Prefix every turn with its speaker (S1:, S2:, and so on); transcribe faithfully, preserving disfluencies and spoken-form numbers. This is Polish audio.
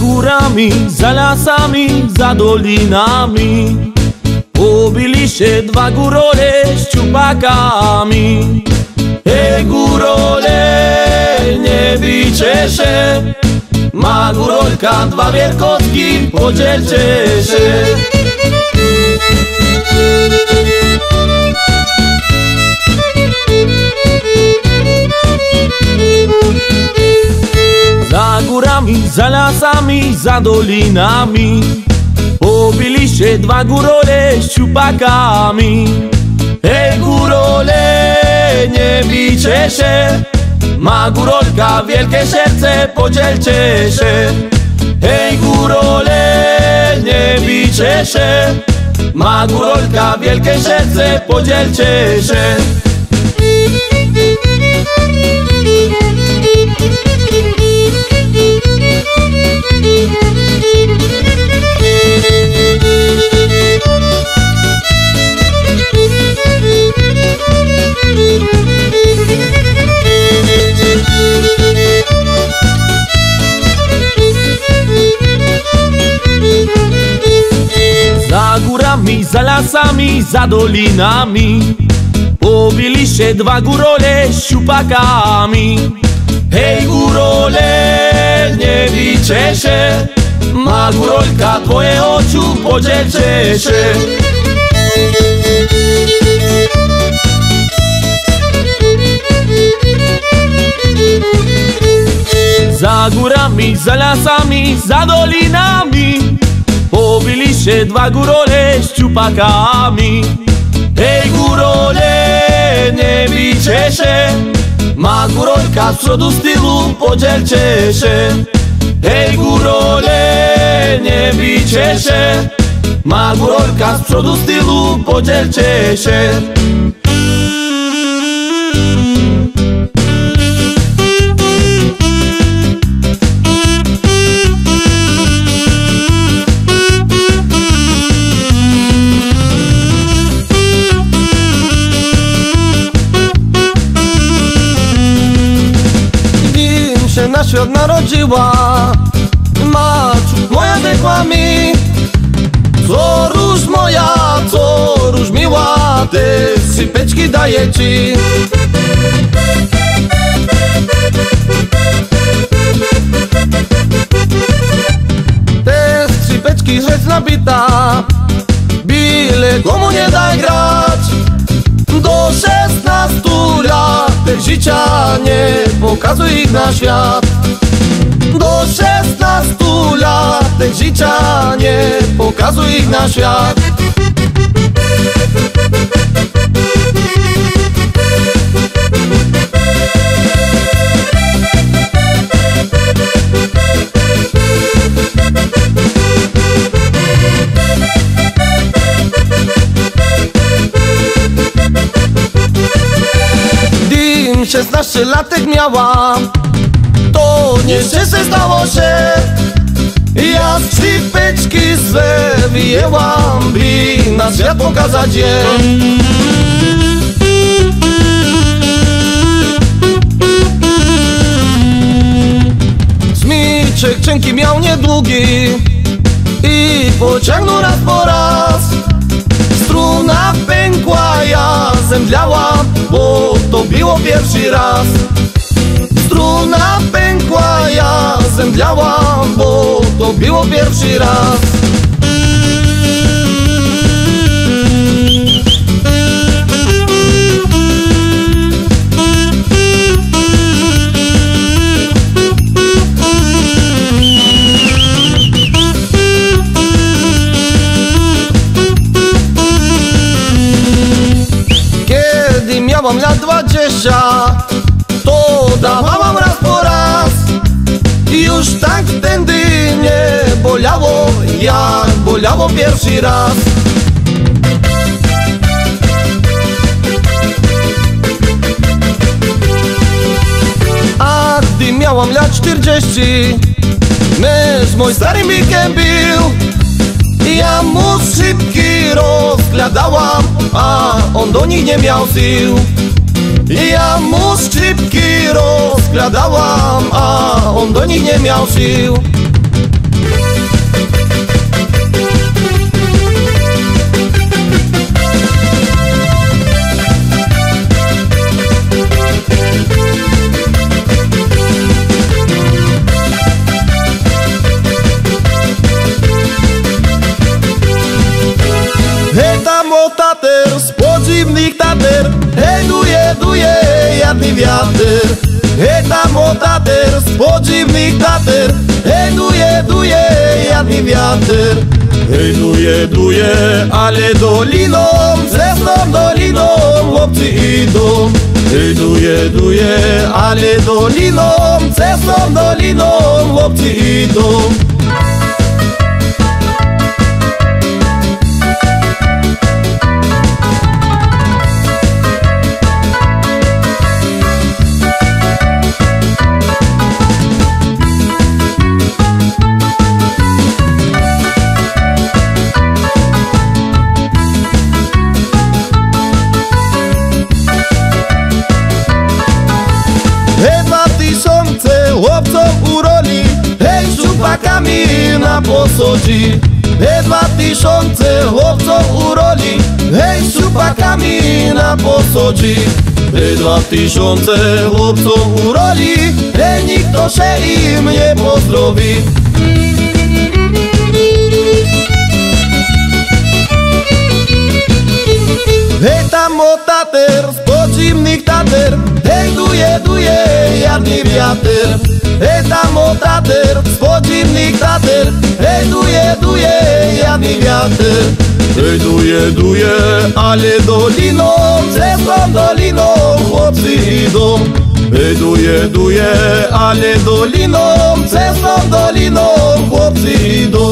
S1: górami, za lasami, za dolinami pobili się dwa górole z ciupakami. Hej górole, nie bijcie się, ma górolka dwa wielkotki, podzielcie się. Za górami, za lasami, za dolinami pobili się dwa górole z ciupakami. Hej górole, nie bijcie się, ma górolka wielkie serce, podzielcie się. Hej górole, nie bijcie się, ma górolka wielkie serce, podzielcie się. Za górami, za lasami, za dolinami pobili się dwa górole z ciupakami. Hej górole, nie bijcie się, ma górolka twoje oczu, podzielcie się. Za górami, za lasami, za dolinami pobili się dwa górole z ciupakami. Hej górole, nie bijcie się, ma górolka z przodu z tyłu, podzielcie się. Hej górole, nie bijcie się, ma górolka z przodu z tyłu, podzielcie się.
S2: Na świat narodziła, Maciu moja dekła mi. Co róż moja, co róż miła, te sypeczki daję ci. Te skrzypeczki rzecz nabita, byle komu nie daj grać. Do szesnastu lat życia nie pokazuj ich na świat. Do szesnastu lat życia nie pokazuj ich na świat. szesnaście latek miała, to nieszczęście stało się. Ja skrzypeczki swe wyjęłam, by na świat pokazać je. Smyczek cienki miał niedługi i pociągnął raz po raz. Struna pękła, ja zemdlałam, bo to było pierwszy raz. Struna pękła, ja zemdlałam, bo to było pierwszy raz. Miałam lat dwadzieścia, to dawałam raz po raz. Już tak wtedy nie bolało, jak bolało pierwszy raz. A gdy miałam lat czterdzieści, męż mój starym bikiem bił. Ja mu skrzypki rozkładałam, a on do nich nie miał sił. Ja mu skrzypki rozkładałam, a on do nich nie miał sił. tater z podziwnych tater. Hej, duje, duje, jadny wiatr. Hej, duje, duje, ale doliną, cesną doliną chłopcy idą. Hej, duje, duje, ale doliną, cesną doliną chłopcy idą. Hej, dwa tysiące chłopców u roli, hej, szczupakami na posodzi. Hej, dwa tysiące chłopców u roli, hej, szczupakami na posodzi. Hej, dwa tysiące chłopców u roli, hej, nikt to się im nie pozdrowi. Hej, tam o tater z podziwnych tater. Hej, duje, duje, jadny wiatr. Hej, tam o tater z podziwnych tater. Hej, duje, duje, jadny wiatr. Hej, duje, duje, ale doliną, cesną doliną chłopcy idą. Hej, duje, duje, ale doliną, cesną doliną chłopcy idą.